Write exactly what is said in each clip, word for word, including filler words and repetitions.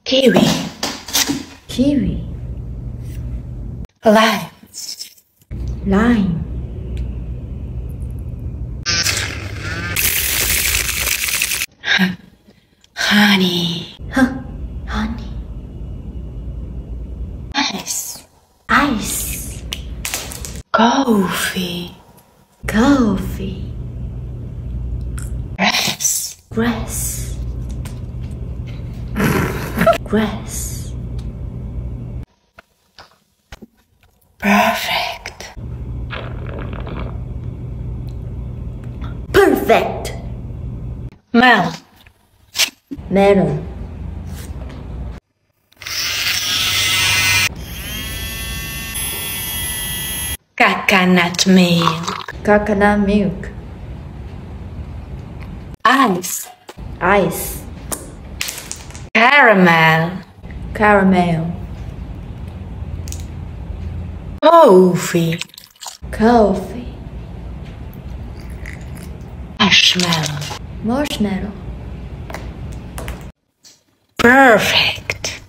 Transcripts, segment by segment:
Kiwi. Kiwi. Lime. Lime. Honey. Huh. Honey. Ice. Ice. Coffee. Coffee. Grass. Grass. Grass. Perfect. Perfect. Melon. Melon. Coconut milk. Coconut milk. Ice. Ice. Caramel. Caramel. Coffee. Coffee. Marshmallow. Marshmallow. Perfect.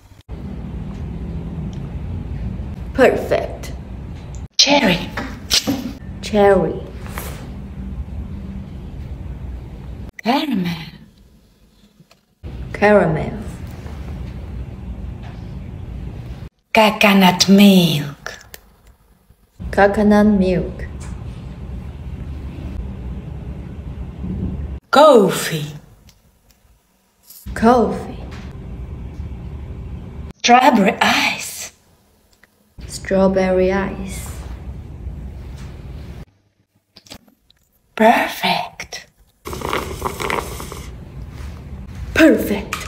Perfect. Cherry. Cherry. Caramel. Caramel. Coconut milk. Coconut milk. Coffee. Coffee. Strawberry ice. Strawberry ice. Perfect. Perfect.